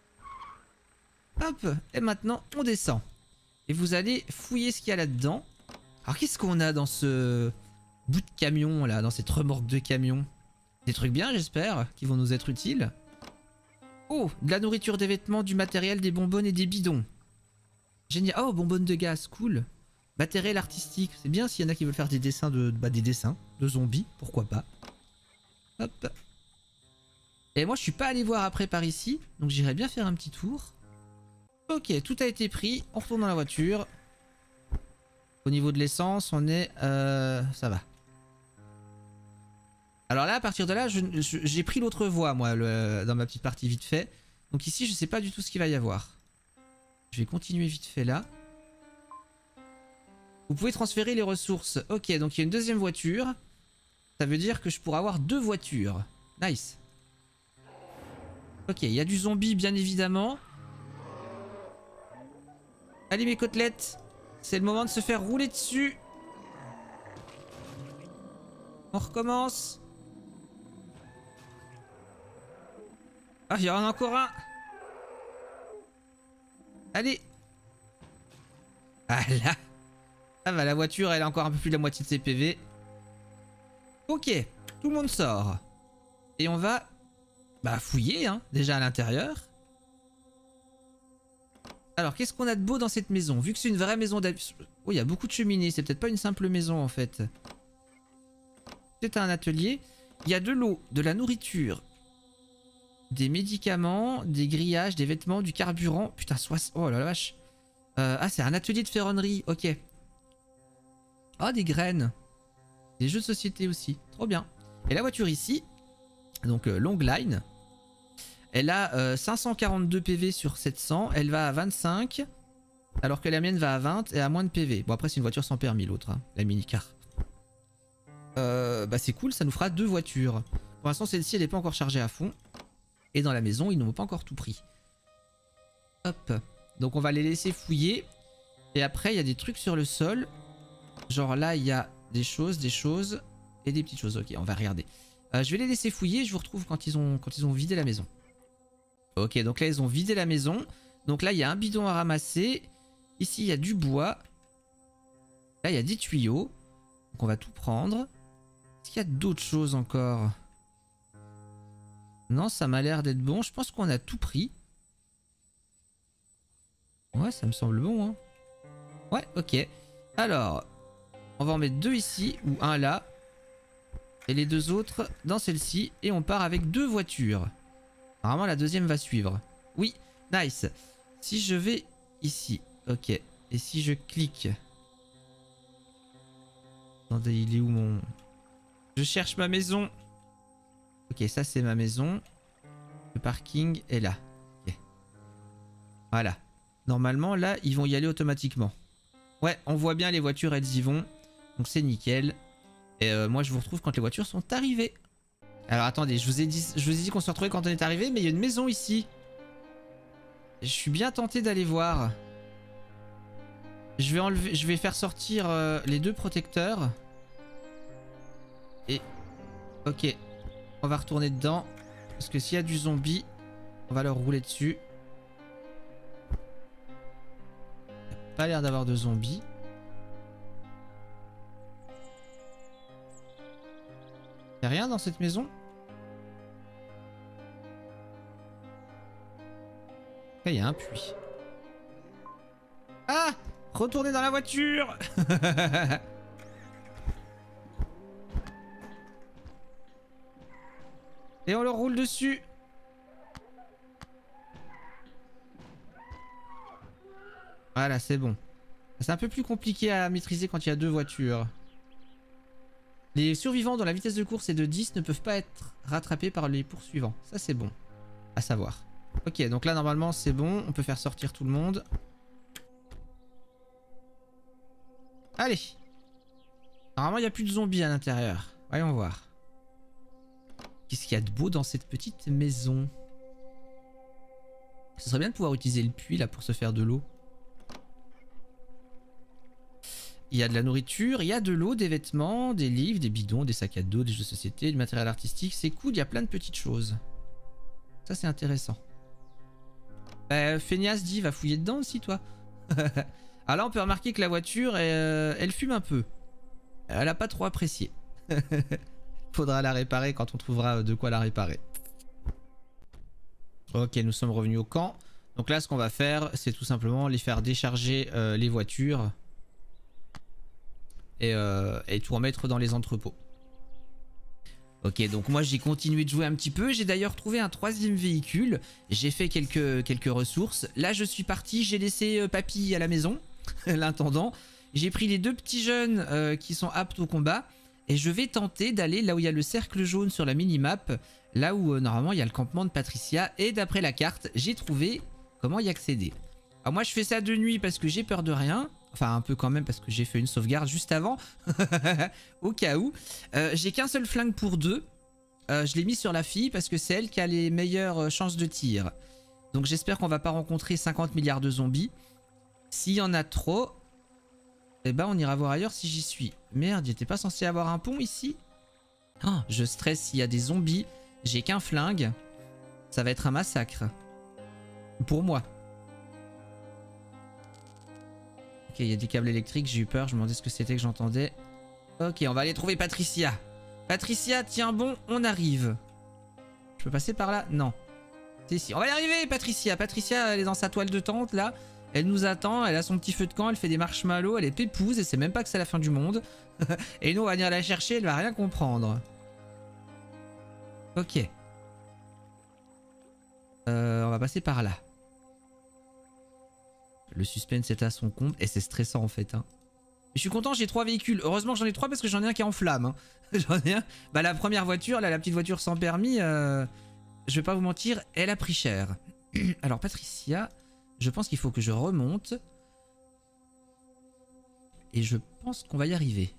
Hop, et maintenant on descend. Et vous allez fouiller ce qu'il y a là-dedans. Alors qu'est-ce qu'on a dans ce bout de camion là, dans cette remorque de camion? Des trucs bien j'espère, qui vont nous être utiles. Oh, de la nourriture, des vêtements, du matériel, des bonbonnes et des bidons. Génial. Oh, bonbonnes de gaz, cool. Matériel artistique, c'est bien s'il y en a qui veulent faire des dessins de, bah, des dessins de zombies, pourquoi pas. Hop. Et moi je suis pas allé voir après par ici, donc j'irai bien faire un petit tour. Ok, tout a été pris, on retourne dans la voiture. Au niveau de l'essence, on est... Euh, ça va. Alors là, à partir de là, j'ai pris l'autre voie, moi, le, dans ma petite partie vite fait. Donc ici, je sais pas du tout ce qu'il va y avoir. Je vais continuer vite fait là. Vous pouvez transférer les ressources. Ok, donc il y a une deuxième voiture. Ça veut dire que je pourrais avoir deux voitures. Nice. Ok, il y a du zombie, bien évidemment. Allez mes côtelettes, c'est le moment de se faire rouler dessus. On recommence. Ah, il y en a encore un. Allez. Ah là. Ah bah la voiture, elle a encore un peu plus de la moitié de ses P V. Ok, tout le monde sort. Et on va bah, fouiller, hein, déjà à l'intérieur. Alors, qu'est-ce qu'on a de beau dans cette maison? Vu que c'est une vraie maison d'habitude... Oh, il y a beaucoup de cheminées. C'est peut-être pas une simple maison, en fait. C'est un atelier. Il y a de l'eau, de la nourriture, des médicaments, des grillages, des vêtements, du carburant. Putain, soixante... Oh la vache. Euh, ah, c'est un atelier de ferronnerie. Ok. Ah, oh, des graines. Des jeux de société aussi. Trop bien. Et la voiture ici, donc euh, Long Line... Elle a euh, cinq cent quarante-deux P V sur sept cents, elle va à vingt-cinq, alors que la mienne va à vingt et à moins de P V. Bon après c'est une voiture sans permis l'autre, hein, la minicar. Euh, bah c'est cool, ça nous fera deux voitures. Pour l'instant celle-ci elle n'est pas encore chargée à fond. Et dans la maison ils n'ont pas encore tout pris. Hop, donc on va les laisser fouiller. Et après il y a des trucs sur le sol. Genre là il y a des choses, des choses et des petites choses. Ok, on va regarder. Euh, je vais les laisser fouiller et je vous retrouve quand ils ont, quand ils ont vidé la maison. Ok, donc là, ils ont vidé la maison. Donc là, il y a un bidon à ramasser. Ici, il y a du bois. Là, il y a des tuyaux. Donc on va tout prendre. Est-ce qu'il y a d'autres choses encore? Non, ça m'a l'air d'être bon. Je pense qu'on a tout pris. Ouais, ça me semble bon, hein. Ouais, ok. Alors, on va en mettre deux ici, ou un là. Et les deux autres dans celle-ci. Et on part avec deux voitures. Apparemment la deuxième va suivre. Oui, nice. Si je vais ici, ok. Et si je clique... Attendez, il est où mon... Je cherche ma maison. Ok, ça c'est ma maison. Le parking est là. Okay. Voilà. Normalement là, ils vont y aller automatiquement. Ouais, on voit bien les voitures, elles y vont. Donc c'est nickel. Et euh, moi je vous retrouve quand les voitures sont arrivées. Alors attendez, je vous ai dit, je vous ai dit qu'on se retrouvait quand on est arrivé, mais il y a une maison ici. Je suis bien tenté d'aller voir. Je vais enlever, je vais faire sortir euh, les deux protecteurs. Et ok, on va retourner dedans parce que s'il y a du zombie, on va leur rouler dessus. Il n'y a pas l'air d'avoir de zombies. Y'a rien dans cette maison? Il y a un puits. Ah! Retournez dans la voiture! Et on leur roule dessus. Voilà, c'est bon. C'est un peu plus compliqué à maîtriser quand il y a deux voitures. Les survivants dont la vitesse de course est de dix ne peuvent pas être rattrapés par les poursuivants. Ça c'est bon à savoir. Ok, donc là normalement c'est bon. On peut faire sortir tout le monde. Allez, Normalement, il n'y a plus de zombies à l'intérieur. Voyons voir. Qu'est-ce qu'il y a de beau dans cette petite maison? Ce serait bien de pouvoir utiliser le puits là pour se faire de l'eau. Il y a de la nourriture, il y a de l'eau, des vêtements, des livres, des bidons, des sacs à dos, des jeux de société, du matériel artistique. C'est cool, il y a plein de petites choses. Ça, c'est intéressant. Bah, Feignas dit, va fouiller dedans aussi, toi. Ah là, on peut remarquer que la voiture, elle, elle fume un peu. Elle a pas trop apprécié. Faudra la réparer quand on trouvera de quoi la réparer. Ok, nous sommes revenus au camp. Donc là, ce qu'on va faire, c'est tout simplement les faire décharger euh, les voitures. Et, euh, et tout remettre dans les entrepôts. Ok, donc moi j'ai continué de jouer un petit peu. J'ai d'ailleurs trouvé un troisième véhicule. J'ai fait quelques, quelques ressources. Là je suis parti, j'ai laissé euh, Papy à la maison, l'intendant. J'ai pris les deux petits jeunes euh, qui sont aptes au combat. Et je vais tenter d'aller là où il y a le cercle jaune sur la minimap. Là où euh, normalement il y a le campement de Patricia. Et d'après la carte, j'ai trouvé comment y accéder. Alors moi je fais ça de nuit parce que j'ai peur de rien. Enfin un peu quand même parce que j'ai fait une sauvegarde juste avant. Au cas où. Euh, j'ai qu'un seul flingue pour deux. Euh, je l'ai mis sur la fille parce que c'est elle qui a les meilleures chances de tir. Donc j'espère qu'on va pas rencontrer cinquante milliards de zombies. S'il y en a trop, eh ben on ira voir ailleurs si j'y suis. Merde, j'étais pas censé avoir un pont ici? Oh, je stresse s'il y a des zombies. J'ai qu'un flingue. Ça va être un massacre. Pour moi. Ok, il y a des câbles électriques, j'ai eu peur, je me demandais ce que c'était que j'entendais. Ok, on va aller trouver Patricia. Patricia, tiens bon, on arrive. Je peux passer par là? Non. C'est ici. On va y arriver, Patricia. Patricia, elle est dans sa toile de tente, là. Elle nous attend, elle a son petit feu de camp, elle fait des marshmallows, elle est pépouse, et c'est même pas que c'est la fin du monde. Et nous, on va venir la chercher, elle va rien comprendre. Ok. Euh, on va passer par là. Le suspense est à son comble et c'est stressant en fait. Hein. Je suis content, j'ai trois véhicules. Heureusement que j'en ai trois parce que j'en ai un qui est en flamme. Hein. J'en ai un. Bah la première voiture, là, la petite voiture sans permis, euh, je vais pas vous mentir, elle a pris cher. Alors Patricia, je pense qu'il faut que je remonte. Et je pense qu'on va y arriver.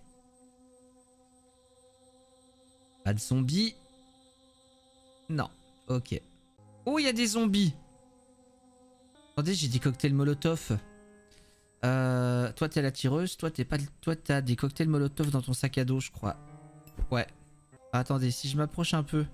Pas de zombies. Non, ok. Oh, il y a des zombies. Attendez, j'ai des cocktails Molotov. Euh, toi, t'es la tireuse. Toi, t'es pas. Toi, t'as des cocktails Molotov dans ton sac à dos, je crois. Ouais. Attendez, si je m'approche un peu.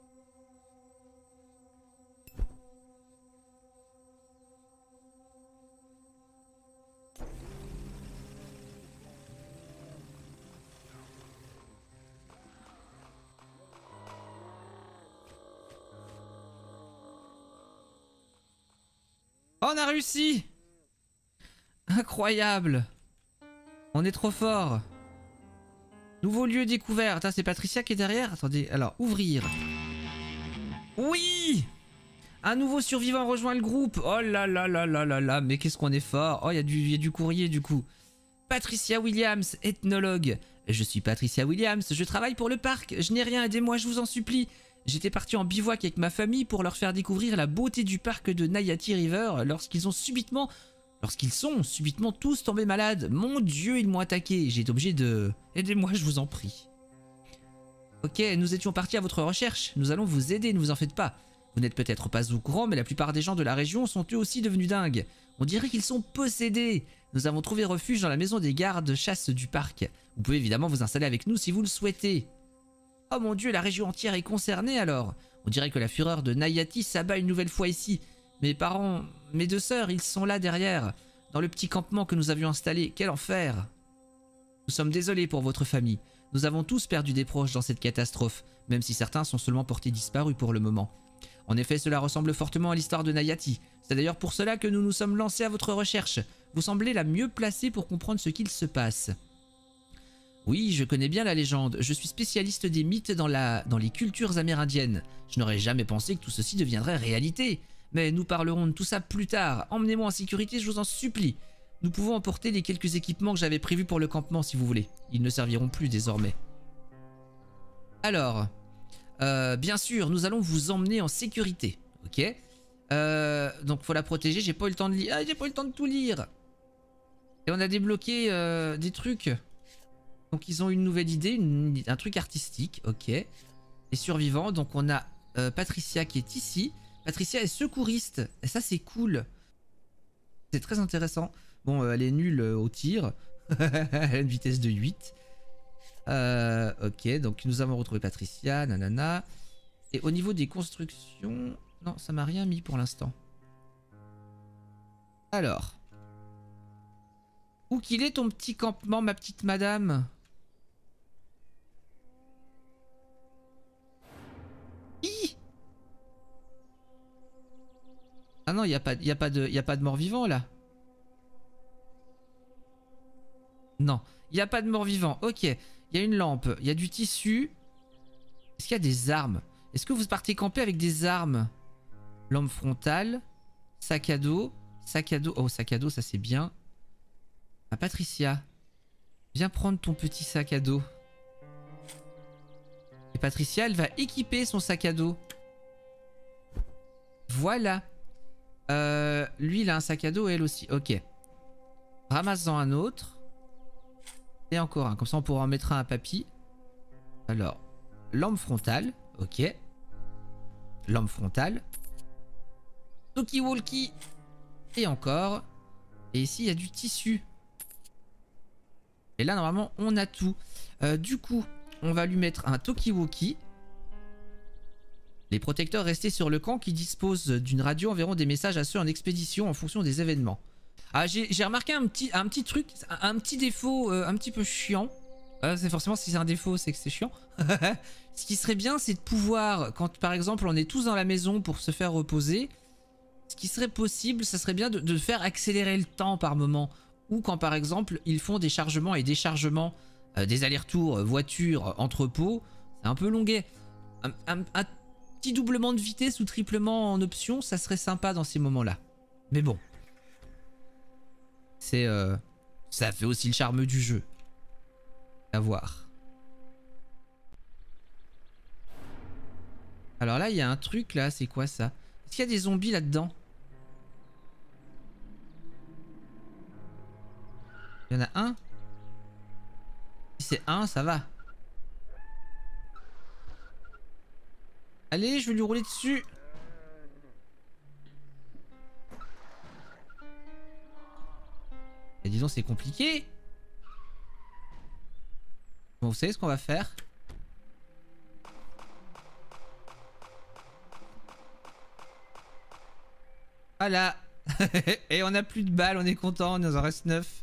Oh, on a réussi! Incroyable! On est trop fort! Nouveau lieu découvert. Attends, c'est Patricia qui est derrière? Attendez, alors, ouvrir. Oui! Un nouveau survivant rejoint le groupe. Oh là là là là là là, mais qu'est-ce qu'on est fort. Oh, il y a du, il y a du courrier du coup. Patricia Williams, ethnologue. Je suis Patricia Williams, je travaille pour le parc. Je n'ai rien, aidez-moi, je vous en supplie. J'étais parti en bivouac avec ma famille pour leur faire découvrir la beauté du parc de Nayati River lorsqu'ils ont subitement... Lorsqu'ils sont subitement tous tombés malades. Mon Dieu, ils m'ont attaqué. J'ai été obligé de... Aidez-moi, je vous en prie. Ok, nous étions partis à votre recherche. Nous allons vous aider, ne vous en faites pas. Vous n'êtes peut-être pas au courant, mais la plupart des gens de la région sont eux aussi devenus dingues. On dirait qu'ils sont possédés. Nous avons trouvé refuge dans la maison des gardes-chasse du parc. Vous pouvez évidemment vous installer avec nous si vous le souhaitez. Oh mon Dieu, la région entière est concernée alors. On dirait que la fureur de Nayati s'abat une nouvelle fois ici. Mes parents, mes deux sœurs, ils sont là derrière, dans le petit campement que nous avions installé. Quel enfer! Nous sommes désolés pour votre famille. Nous avons tous perdu des proches dans cette catastrophe, même si certains sont seulement portés disparus pour le moment. En effet, cela ressemble fortement à l'histoire de Nayati. C'est d'ailleurs pour cela que nous nous sommes lancés à votre recherche. Vous semblez la mieux placée pour comprendre ce qu'il se passe. Oui, je connais bien la légende. Je suis spécialiste des mythes dans, la... dans les cultures amérindiennes. Je n'aurais jamais pensé que tout ceci deviendrait réalité. Mais nous parlerons de tout ça plus tard. Emmenez-moi en sécurité, je vous en supplie. Nous pouvons emporter les quelques équipements que j'avais prévus pour le campement si vous voulez. Ils ne serviront plus désormais. Alors, euh, bien sûr, nous allons vous emmener en sécurité. Ok, euh, donc faut la protéger. J'ai pas eu le temps de lire. Ah, j'ai pas eu le temps de tout lire. Et on a débloqué euh, des trucs. Donc ils ont une nouvelle idée, une- un truc artistique, ok. Les survivants, donc on a euh, Patricia qui est ici. Patricia est secouriste, et ça c'est cool. C'est très intéressant. Bon, euh, elle est nulle euh, au tir. Elle a une vitesse de huit. Euh, ok, donc nous avons retrouvé Patricia, nanana. Et au niveau des constructions... Non, ça m'a rien mis pour l'instant. Alors. Où qu'il est ton petit campement, ma petite madame? Hi. Ah non, il n'y a, y a pas de, y a pas de mort-vivant là. Non, il n'y a pas de mort-vivant. Ok, il y a une lampe, il y a du tissu. Est-ce qu'il y a des armes? Est-ce que vous partez camper avec des armes? Lampe frontale, sac à dos, sac à dos. Oh, sac à dos, ça c'est bien. Ah, Patricia, viens prendre ton petit sac à dos. Et Patricia, elle va équiper son sac à dos. Voilà. Euh, lui, il a un sac à dos, elle aussi. Ok. Ramasse-en un autre. Et encore un. Comme ça, on pourra en mettre un à papy. Alors, lampe frontale. Ok. Lampe frontale. Talkie-walkie. Et encore. Et ici, il y a du tissu. Et là, normalement, on a tout. Euh, du coup, on va lui mettre un talkie-walkie. Les protecteurs restés sur le camp qui disposent d'une radio enverront des messages à ceux en expédition en fonction des événements. Ah, j'ai remarqué un petit, un petit truc, un, un petit défaut euh, un petit peu chiant. Euh, c'est forcément si c'est un défaut, c'est que c'est chiant. Ce qui serait bien, c'est de pouvoir, quand par exemple on est tous dans la maison pour se faire reposer, ce qui serait possible, ça serait bien de, de faire accélérer le temps par moment. Ou quand par exemple ils font des chargements et déchargements, euh, des allers-retours, voiture, entrepôt, c'est un peu longuet. Un, un, un petit doublement de vitesse ou triplement en option, ça serait sympa dans ces moments-là. Mais bon. C'est euh, ça fait aussi le charme du jeu. À voir. Alors là, il y a un truc là, c'est quoi ça? Est-ce qu'il y a des zombies là-dedans? Il y en a un? Si c'est un, ça va. Allez, je vais lui rouler dessus. Et disons, c'est compliqué. Bon, vous savez ce qu'on va faire? Voilà. Et on a plus de balles, on est content, il nous en reste neuf.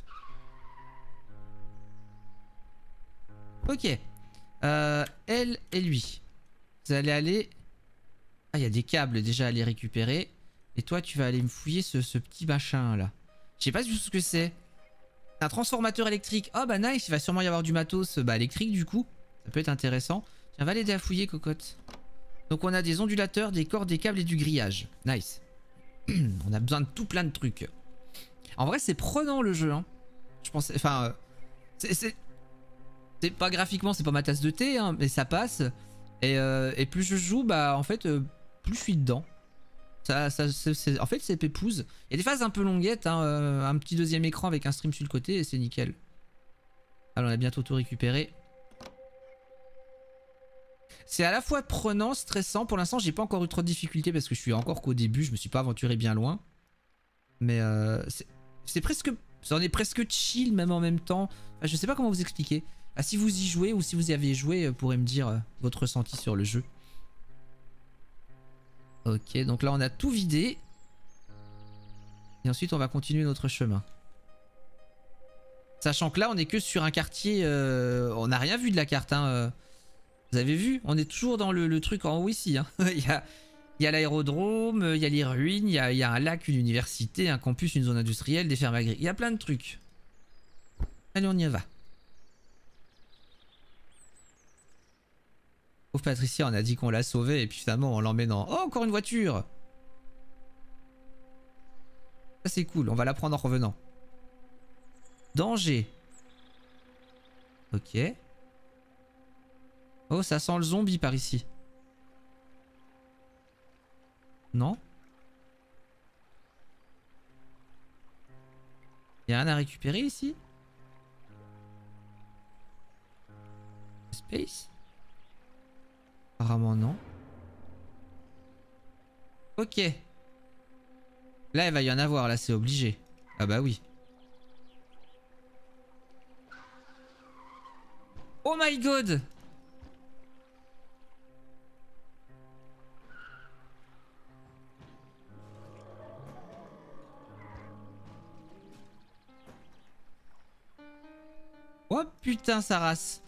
Ok. Euh, elle et lui. Vous allez aller... Ah, il y a des câbles déjà à aller récupérer. Et toi, tu vas aller me fouiller ce, ce petit machin là. Je sais pas du tout ce que c'est. Un transformateur électrique. Oh bah nice, il va sûrement y avoir du matos bah, électrique du coup. Ça peut être intéressant. Tiens, va l'aider à fouiller, cocotte. Donc on a des ondulateurs, des cordes, des câbles et du grillage. Nice. On a besoin de tout plein de trucs. En vrai, c'est prenant le jeu. Hein. Je pensais... Enfin... Euh, c'est... C'est pas graphiquement, c'est pas ma tasse de thé, hein, mais ça passe. Et, euh, et plus je joue, bah en fait, euh, plus je suis dedans. Ça, ça, c'est, en fait, c'est pépouse. Il y a des phases un peu longuettes, hein, euh, un petit deuxième écran avec un stream sur le côté et c'est nickel. Alors on a bientôt tout récupéré. C'est à la fois prenant, stressant. Pour l'instant, j'ai pas encore eu trop de difficultés parce que je suis encore qu'au début. Je me suis pas aventuré bien loin. Mais euh, c'est presque... Ça en est presque chill même en même temps. Enfin, je sais pas comment vous expliquer. Ah, si vous y jouez ou si vous y avez joué, vous pourrez me dire euh, votre ressenti sur le jeu. Ok, donc là on a tout vidé. Et ensuite on va continuer notre chemin. Sachant que là on est que sur un quartier... Euh, on n'a rien vu de la carte. Hein, euh. Vous avez vu? On est toujours dans le, le truc en haut ici. Hein. il y a, il y a l'aérodrome, il y a les ruines, il y a, il y a un lac, une université, un campus, une zone industrielle, des fermes agricoles. Il y a plein de trucs. Allez, on y va. Pauvre Patricia, on a dit qu'on l'a sauvée et puis finalement on l'emmène dans... Oh, encore une voiture! Ça c'est cool, on va la prendre en revenant. Danger. Ok. Oh, ça sent le zombie par ici. Non? Y'a rien à récupérer ici? Space? Apparemment non. Ok. Là il va y en avoir, là c'est obligé. Ah bah oui. Oh my god! Oh putain sa race.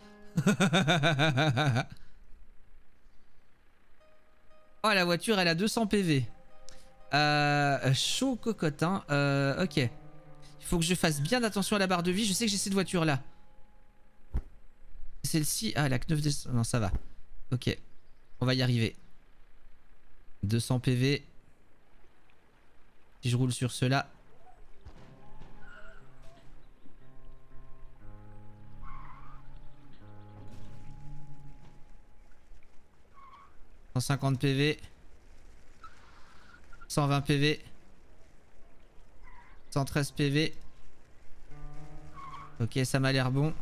Oh la voiture elle a deux cents P V. Euh, chaud cocotte hein. Euh, ok. Il faut que je fasse bien attention à la barre de vie. Je sais que j'ai cette voiture là. Celle-ci. Ah la Kneuf de... Non ça va. Ok. On va y arriver. deux cents P V. Si je roule sur cela. cent cinquante P V. cent vingt P V. cent treize P V. Ok, ça m'a l'air bon.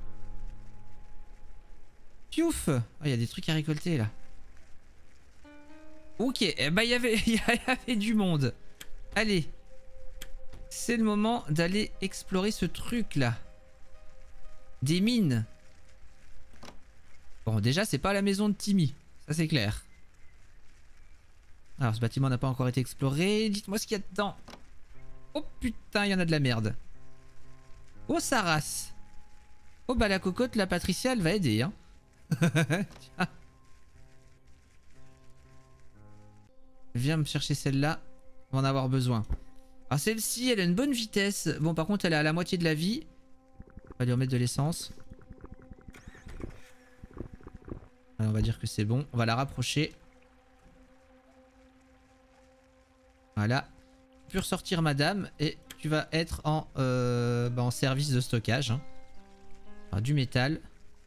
Piouf! Oh, il y a des trucs à récolter là. Ok, eh ben, il y avait, il y avait du monde. Allez. C'est le moment d'aller explorer ce truc là. Des mines. Bon, déjà, c'est pas la maison de Timmy. Ça, c'est clair. Alors, ce bâtiment n'a pas encore été exploré. Dites-moi ce qu'il y a dedans. Oh putain, il y en a de la merde. Oh, sa race. Oh, bah la cocotte, la Patricia, elle va aider. Hein. Tiens. Viens me chercher celle-là. On va en avoir besoin. Alors, celle-ci, elle a une bonne vitesse. Bon, par contre, elle est à la moitié de la vie. On va lui remettre de l'essence. On va dire que c'est bon. On va la rapprocher. Voilà. Tu peux ressortir madame et tu vas être en, euh, bah, en service de stockage. Hein. Alors, du métal.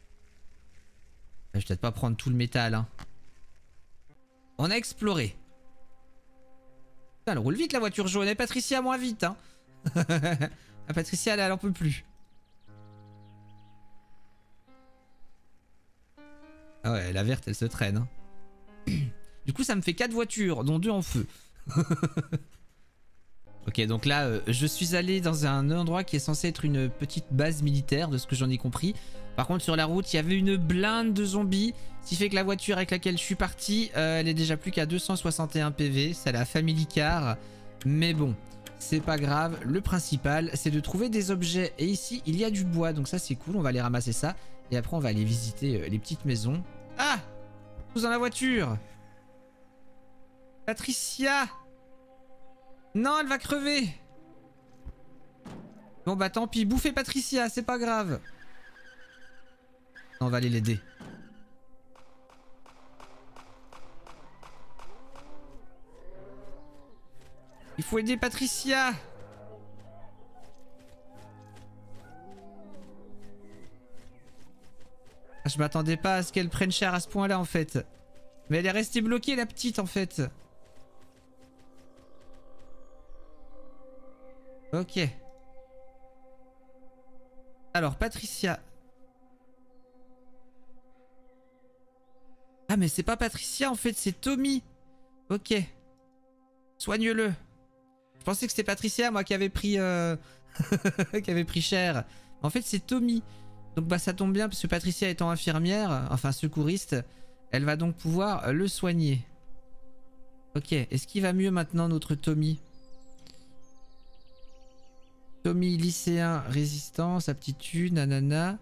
Je vais peut-être pas prendre tout le métal. Hein. On a exploré. Putain, elle roule vite la voiture jaune. Et Patricia moins vite. Hein. La Patricia elle, elle en peut plus. Ah ouais, la verte elle se traîne. Hein. Du coup ça me fait quatre voitures, dont deux en feu. Ok, donc là euh, je suis allé dans un endroit qui est censé être une petite base militaire, de ce que j'en ai compris. Par contre sur la route il y avait une blinde de zombies, ce qui fait que la voiture avec laquelle je suis parti, euh, elle est déjà plus qu'à deux cent soixante et un P V. C'est la Family Car, mais bon, c'est pas grave. Le principal c'est de trouver des objets, et ici il y a du bois, donc ça c'est cool, on va aller ramasser ça. Et après on va aller visiter euh, les petites maisons. Ah! Tous dans la voiture! Patricia! Non, elle va crever! Bon bah tant pis, bouffez Patricia, c'est pas grave. On va aller l'aider. Il faut aider Patricia! Je m'attendais pas à ce qu'elle prenne cher à ce point là en fait. Mais elle est restée bloquée la petite en fait. Ok. Alors Patricia. Ah mais c'est pas Patricia en fait, c'est Tommy. Ok. Soigne-le. Je pensais que c'était Patricia moi qui avait pris euh... qui avait pris cher. En fait c'est Tommy. Donc bah ça tombe bien parce que Patricia étant infirmière, enfin secouriste, elle va donc pouvoir le soigner. Ok, est-ce qu'il va mieux maintenant notre Tommy? Tommy lycéen, résistance, aptitude, nanana.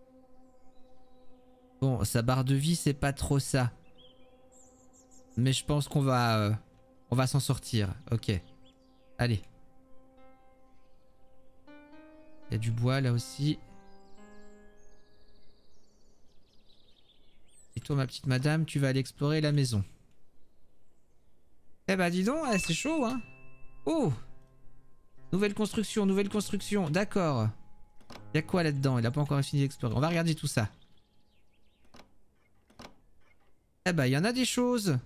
Bon, sa barre de vie c'est pas trop ça. Mais je pense qu'on va, euh, on va s'en sortir. Ok, allez. Il y a du bois là aussi. Et toi ma petite madame, tu vas aller explorer la maison. Eh bah dis donc, eh, c'est chaud hein. Oh! Nouvelle construction, nouvelle construction, d'accord. Il y a quoi là-dedans? Il a pas encore fini d'explorer. On va regarder tout ça. Eh bah il y en a des choses.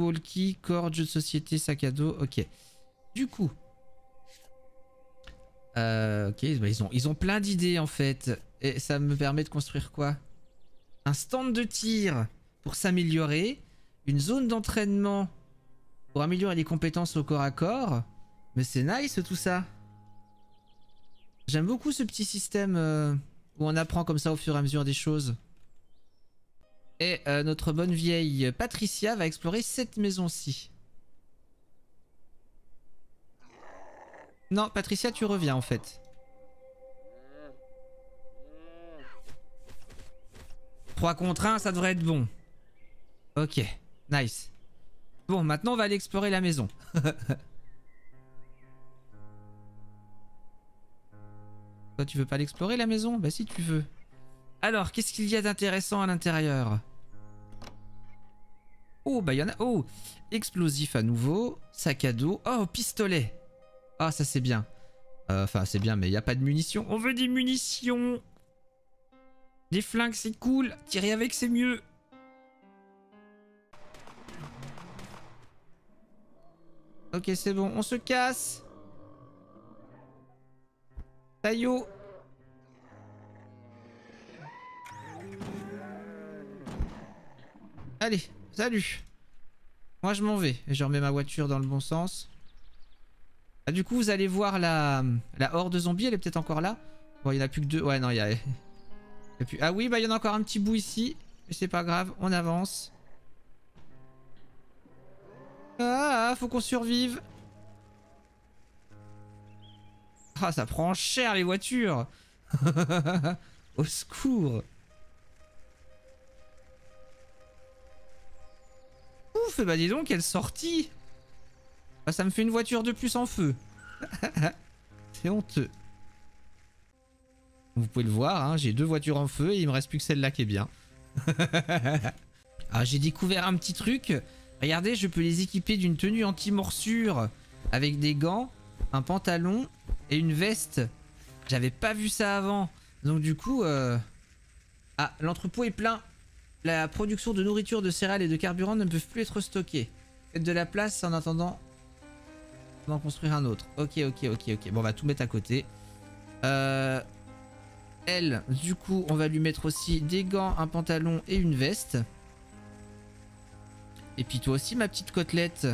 Talkie-walkie, corde, jeu de société, sac à dos, ok. Du coup. Euh, ok, bah ils, ont, ils ont plein d'idées en fait. Et ça me permet de construire quoi? Un stand de tir pour s'améliorer. Une zone d'entraînement pour améliorer les compétences au corps à corps. Mais c'est nice tout ça. J'aime beaucoup ce petit système euh, où on apprend comme ça au fur et à mesure des choses. Et euh, notre bonne vieille Patricia va explorer cette maison-ci. Non, Patricia, tu reviens en fait. trois contre un, ça devrait être bon. Ok, nice. Bon, maintenant on va aller explorer la maison. Toi, tu veux pas l'explorer la maison? Bah si tu veux. Alors, qu'est-ce qu'il y a d'intéressant à l'intérieur? Oh, bah il y en a... Oh, explosif à nouveau. Sac à dos. Oh, pistolet. Ah, ça c'est bien. Enfin, euh, c'est bien, mais il n'y a pas de munitions. On veut des munitions. Des flingues, c'est cool. Tirer avec, c'est mieux. Ok, c'est bon. On se casse. Taillot. Allez, salut. Moi, je m'en vais. Et je remets ma voiture dans le bon sens. Ah, du coup, vous allez voir la, la horde de zombies. Elle est peut-être encore là. Bon, il n'y en a plus que deux. Ouais, non, il y a... il y a plus... Ah oui, bah il y en a encore un petit bout ici. Mais c'est pas grave, on avance. Ah, faut qu'on survive. Ah, ça prend cher les voitures. Au secours. Ouf, bah dis donc, quelle sortie. Bah, ça me fait une voiture de plus en feu. C'est honteux. Vous pouvez le voir, hein, j'ai deux voitures en feu et il me reste plus que celle-là qui est bien. Ah, j'ai découvert un petit truc. Regardez, je peux les équiper d'une tenue anti-morsure avec des gants, un pantalon et une veste. J'avais pas vu ça avant. Donc du coup... Euh... Ah, l'entrepôt est plein. La production de nourriture, de céréales et de carburant ne peuvent plus être stockées. Faites de la place en attendant d'en construire un autre. Ok, ok, ok, ok. Bon, on va tout mettre à côté. Euh... Elle, du coup, on va lui mettre aussi des gants, un pantalon et une veste. Et puis toi aussi, ma petite côtelette.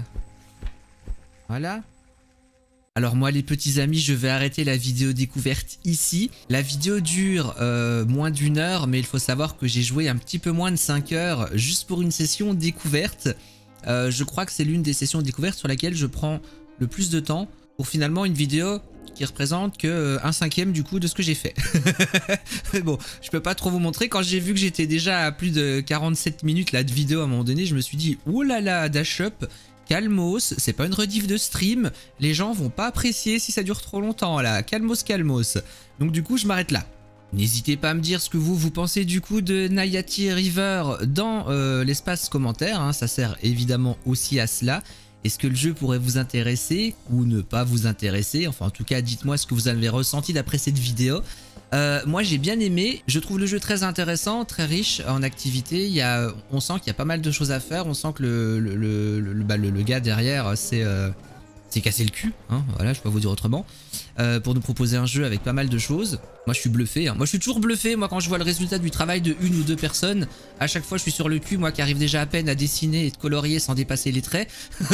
Voilà. Alors moi, les petits amis, je vais arrêter la vidéo découverte ici. La vidéo dure euh, moins d'une heure, mais il faut savoir que j'ai joué un petit peu moins de cinq heures juste pour une session découverte. Euh, je crois que c'est l'une des sessions découvertes sur laquelle je prends le plus de temps pour finalement une vidéo qui représente que euh, un cinquième du coup de ce que j'ai fait. Mais bon, je peux pas trop vous montrer. Quand j'ai vu que j'étais déjà à plus de quarante-sept minutes là de vidéo à un moment donné, je me suis dit oh là là, Dash Up, calmos, c'est pas une rediff de stream, les gens vont pas apprécier si ça dure trop longtemps là, calmos calmos. Donc du coup je m'arrête là. N'hésitez pas à me dire ce que vous vous pensez du coup de Nayati River dans euh, l'espace commentaire, hein, ça sert évidemment aussi à cela. Est-ce que le jeu pourrait vous intéresser ou ne pas vous intéresser? Enfin en tout cas dites-moi ce que vous avez ressenti d'après cette vidéo. Euh, moi j'ai bien aimé, je trouve le jeu très intéressant, très riche en activités. Il y a, on sent qu'il y a pas mal de choses à faire, on sent que le, le, le, le, bah, le, le gars derrière c'est euh, cassé le cul, hein, voilà, je peux pas vous dire autrement, euh, pour nous proposer un jeu avec pas mal de choses. Moi je suis bluffé, hein. Moi je suis toujours bluffé, moi quand je vois le résultat du travail de une ou deux personnes, à chaque fois je suis sur le cul, moi qui arrive déjà à peine à dessiner et de colorier sans dépasser les traits.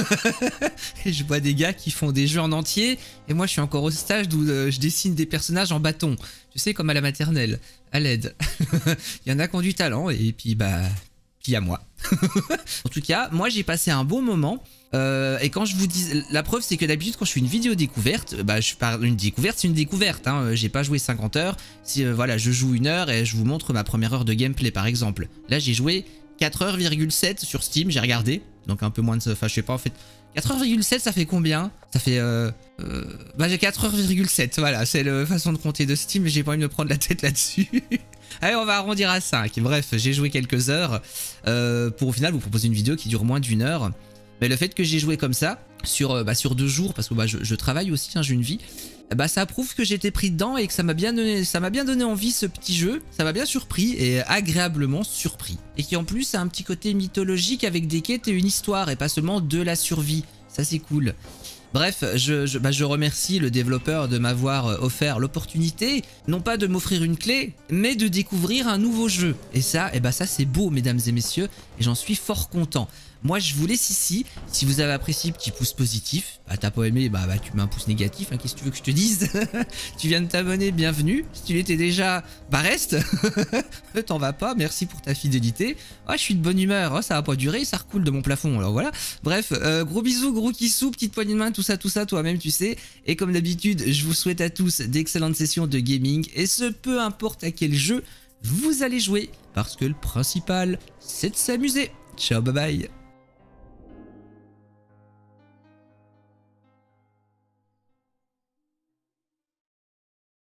Et je vois des gars qui font des jeux en entier, et moi je suis encore au stade où euh, je dessine des personnages en bâton, tu sais, comme à la maternelle, à l'aide. Il y en a qui ont du talent, et puis bah... puis il y a moi. En tout cas, moi j'ai passé un bon moment. Euh, et quand je vous dis, la preuve c'est que d'habitude quand je fais une vidéo découverte, bah je parle une découverte, c'est une découverte, hein, j'ai pas joué cinquante heures, si euh, voilà je joue une heure et je vous montre ma première heure de gameplay par exemple. Là j'ai joué quatre heures virgule sept sur Steam, j'ai regardé, donc un peu moins de, enfin je sais pas en fait, quatre heures virgule sept ça fait combien? Ça fait, euh, euh, bah j'ai quatre heures virgule sept, voilà, c'est la façon de compter de Steam, mais j'ai pas envie de me prendre la tête là-dessus. Allez, on va arrondir à cinq, bref, j'ai joué quelques heures, euh, pour au final vous proposer une vidéo qui dure moins d'une heure. Mais le fait que j'ai joué comme ça, sur, bah, sur deux jours, parce que bah, je, je travaille aussi, hein, j'ai une vie, bah, ça prouve que j'étais pris dedans et que ça m'a bien donné, ça m'a bien donné envie ce petit jeu. Ça m'a bien surpris et agréablement surpris. Et qui en plus a un petit côté mythologique avec des quêtes et une histoire et pas seulement de la survie. Ça c'est cool. Bref, je, je, bah, je remercie le développeur de m'avoir offert l'opportunité, non pas de m'offrir une clé, mais de découvrir un nouveau jeu. Et ça, eh bah, ça c'est beau, mesdames et messieurs, et j'en suis fort content. Moi, je vous laisse ici. Si vous avez apprécié, petit pouce positif. Bah, t'as pas aimé, bah, bah tu mets un pouce négatif. Hein, qu'est-ce que tu veux que je te dise? Tu viens de t'abonner, bienvenue. Si tu l'étais déjà, bah reste. T'en vas pas, merci pour ta fidélité. Ah, je suis de bonne humeur, oh, ça va pas durer, ça recoule de mon plafond. Alors voilà. Bref, euh, gros bisous, gros kissous, petite poignée de main, tout ça, tout ça, toi-même, tu sais. Et comme d'habitude, je vous souhaite à tous d'excellentes sessions de gaming. Et ce, peu importe à quel jeu vous allez jouer. Parce que le principal, c'est de s'amuser. Ciao, bye bye.